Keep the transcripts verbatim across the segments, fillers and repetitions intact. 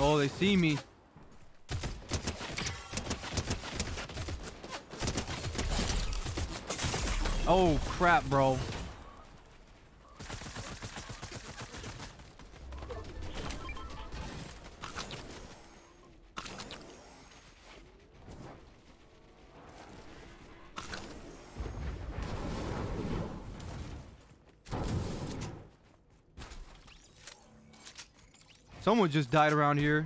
Oh, they see me. Oh, crap, bro. Someone just died around here.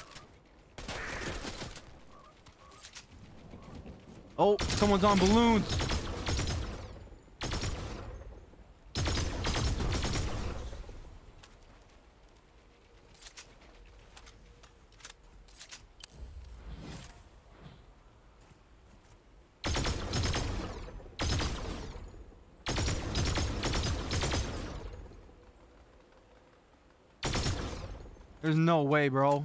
Oh, someone's on balloons. There's no way, bro.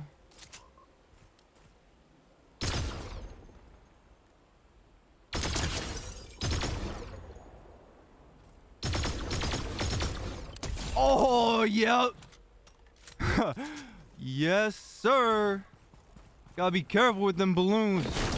Oh, yep. Yes, sir. Gotta be careful with them balloons.